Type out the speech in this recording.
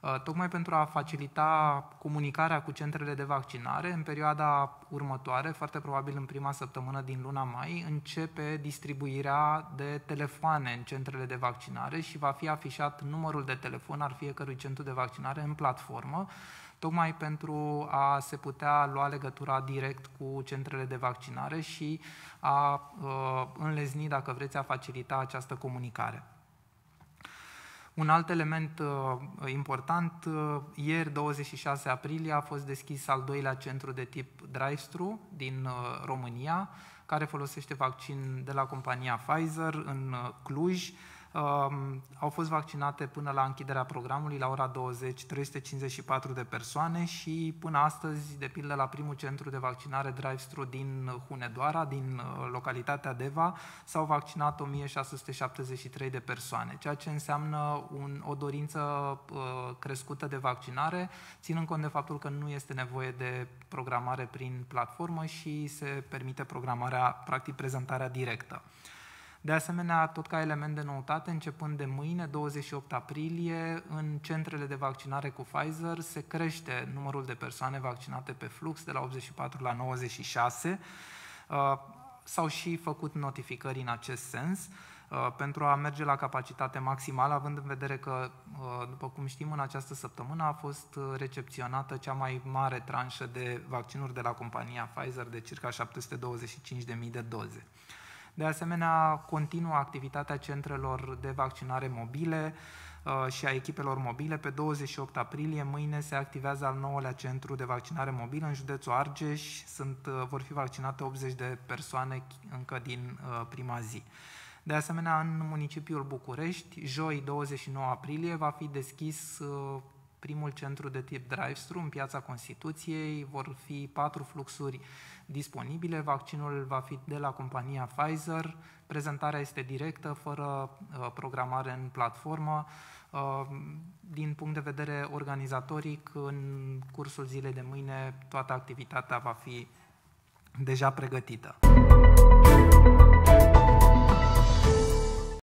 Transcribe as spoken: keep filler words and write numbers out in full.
tocmai pentru a facilita comunicarea cu centrele de vaccinare. În perioada următoare, foarte probabil în prima săptămână din luna mai, începe distribuirea de telefoane în centrele de vaccinare și va fi afișat numărul de telefon al fiecărui centru de vaccinare în platformă, tocmai pentru a se putea lua legătura direct cu centrele de vaccinare și a uh, înlezni, dacă vreți, a facilita această comunicare. Un alt element uh, important, uh, ieri, douăzeci și șase aprilie, a fost deschis al doilea centru de tip drive-thru din uh, România, care folosește vaccin de la compania Pfizer în uh, Cluj. Uh, au fost vaccinate până la închiderea programului, la ora douăzeci, trei sute cincizeci și patru de persoane și până astăzi, de pildă, la primul centru de vaccinare drive-thru din Hunedoara, din uh, localitatea Deva, s-au vaccinat o mie șase sute șaptezeci și trei de persoane, ceea ce înseamnă un, o dorință uh, crescută de vaccinare, ținând cont de faptul că nu este nevoie de programare prin platformă și se permite programarea, practic prezentarea directă. De asemenea, tot ca element de noutate, începând de mâine, douăzeci și opt aprilie, în centrele de vaccinare cu Pfizer se crește numărul de persoane vaccinate pe flux de la optzeci și patru la nouăzeci și șase. S-au și făcut notificări în acest sens pentru a merge la capacitate maximală, având în vedere că, după cum știm, în această săptămână a fost recepționată cea mai mare tranșă de vaccinuri de la compania Pfizer, de circa șapte sute douăzeci și cinci de mii de doze. De asemenea, continuă activitatea centrelor de vaccinare mobile uh, și a echipelor mobile. Pe douăzeci și opt aprilie, mâine, se activează al nouălea centru de vaccinare mobilă în județul Argeș. Sunt, uh, vor fi vaccinate optzeci de persoane încă din uh, prima zi. De asemenea, în municipiul București, joi, douăzeci și nouă aprilie, va fi deschis uh, primul centru de tip drive-thru în Piața Constituției. Vor fi patru fluxuri disponibile. Vaccinul va fi de la compania Pfizer. Prezentarea este directă, fără uh, programare în platformă. Uh, din punct de vedere organizatoric, în cursul zilei de mâine, toată activitatea va fi deja pregătită.